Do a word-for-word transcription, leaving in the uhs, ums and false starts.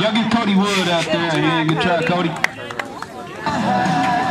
Y'all give Cody Wood out there. Yeah, good try, Cody.